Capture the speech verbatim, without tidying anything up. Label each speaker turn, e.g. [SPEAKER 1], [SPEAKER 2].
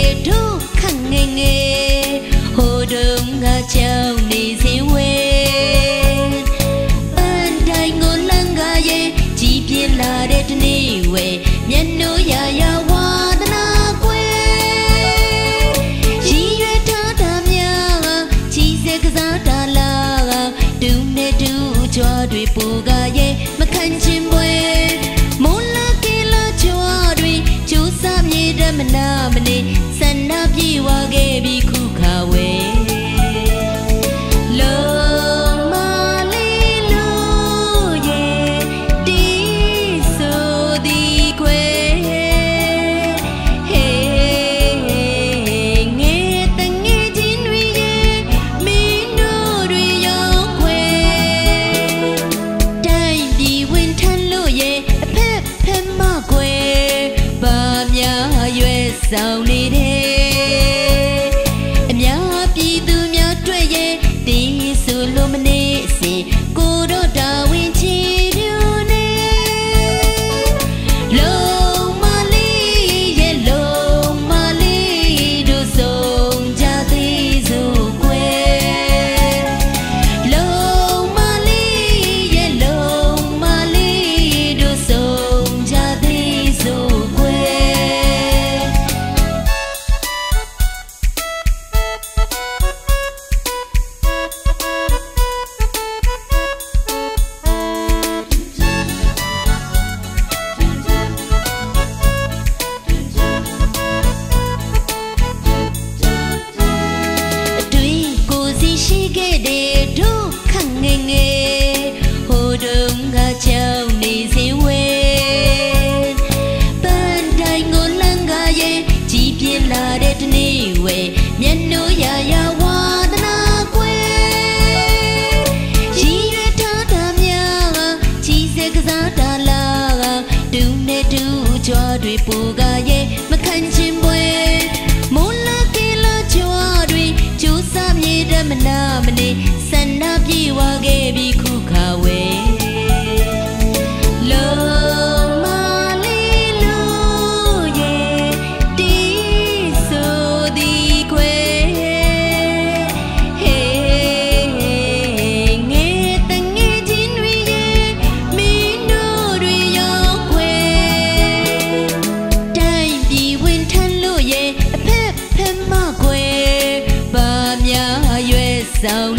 [SPEAKER 1] ထုခန့်ငယ်ငယ်ဟိုတုန်းကကြောင်နေစေဝဲပန်းတိုင်းကိုလန်းကားရဲ့ကြီးပြင်းလာတဲ့တနေ့ဝဲမျက်နှာရရဝါသနာကွယ်ရည်ရွယ်ထားတာများကြီးစက်ကစားတာလားတူနဲ့တူကြွားတွေပူကရဲ့မခံချင်ပွဲမိုးလာကေလာကြွားတွေကျိုးစားမြေတမနာမနေဆန္ဒပြေဝခဲ့ပြီးခုခါဝဲလုံးမလေးလို့ရဲ့တီးဆိုသည်ခွဲဟေးငယ်တငယ်ချင်းတွေရဲ့မင်းတို့တွေရောက်ခွဲတိုင်းပြည်ဝင်ထမ်းလို့ရဲ့အဖက်ဖက်မခွဲဘာများရွယ်ဆောင်နေတယ်အများပြည်သူများတွေ့ရဲ့တီးဆိုလို့မနေစေကိုတော့တာဝန်ချီပြူနေလုံးမလေးရဲ့လုံးမလေးတို့ဆုံးကြသေးစို့ကွယ်လုံးမလေးရဲ့လုံးမလေးတို့ဆုံးကြသေးစို့ကွယ်ရှိခဲ့တဲ့ဒုခန့်ငယ်ငယ်ဟိုတုန်းကကြောင်နေစေဝဲပန်းတိုင်းကိုလန်းကားရဲ့ကြီးပြင်းလာတဲ့တနေ့ဝဲမျက်နှာရရဝါသနာကွယ်ရည်ရွယ်ထားတာများကြီးစက်ကစားတာလားတူနဲ့တူကြွားတွေပူကရဲ့မခံချင်ပွဲမိုးလာကေလာကြွားတွေကျိုးစားမြေတမနာမနေဆန္ဒပြေဝခဲ့ပြီးခုခါဝဲလုံးမလေးလို့ရဲ့တီးဆိုသည်ခွဲဟေးငယ်တငယ်ချင်းတွေရဲ့မင်းတို့တွေရောက်ခွဲတိုင်းပြည်ဝင်ထမ်းလို့ရဲ့အဖက်ဖက်မခွဲဘာများရွယ်ဆောင်